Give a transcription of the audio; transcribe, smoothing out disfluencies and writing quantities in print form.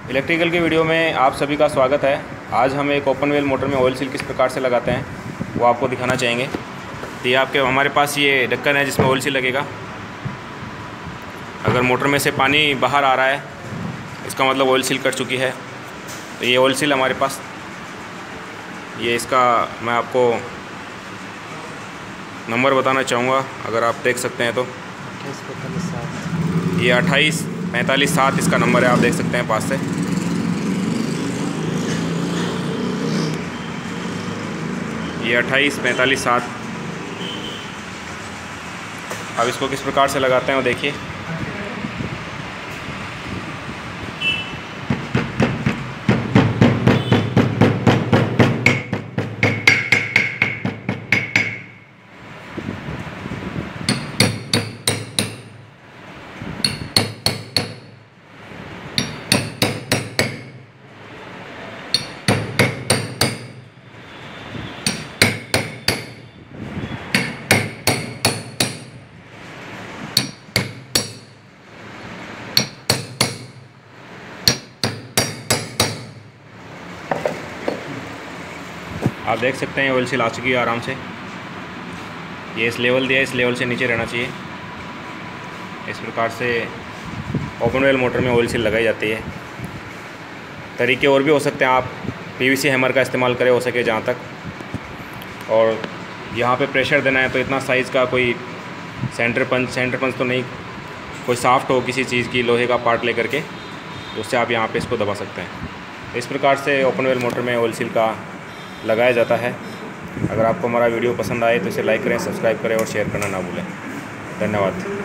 Electrical की video में आप सभी का स्वागत है। आज हम एक ओपन वेल मोटर में ऑयल सील किस प्रकार से लगाते हैं वो आपको दिखाना चाहेंगे। तो ये हमारे पास ये ढक्कन है जिसमें ऑयल सील लगेगा। अगर मोटर में से पानी बाहर आ रहा है इसका मतलब ऑयल सील कट चुकी है। तो ये ऑयल सील हमारे पास, ये इसका मैं आपको नंबर बताना चाहूँगा, अगर आप देख सकते हैं तो ये 28-45-7 इसका नंबर है, आप देख सकते हैं पास से। ये 28-45-7। अब इसको किस प्रकार से लगाते हैं वो देखिए। आप देख सकते हैं ऑयल सील आ चुकी है आराम से। ये इस लेवल दिया है, इस लेवल से नीचे रहना चाहिए। इस प्रकार से ओपन वेल मोटर में ऑयल सील लगाई जाती है। तरीके और भी हो सकते हैं, आप पीवीसी हैमर का इस्तेमाल करें हो सके जहाँ तक। और यहाँ पे प्रेशर देना है तो इतना साइज़ का कोई सेंटर पंच तो नहीं, कोई सॉफ्ट हो किसी चीज़ की लोहे का पार्ट लेकर के, तो उससे आप यहाँ पे इसको दबा सकते हैं। इस प्रकार से ओपन वेल मोटर में ऑयल सील का लगाया जाता है। अगर आपको हमारा वीडियो पसंद आए तो इसे लाइक करें, सब्सक्राइब करें और शेयर करना ना भूलें। धन्यवाद।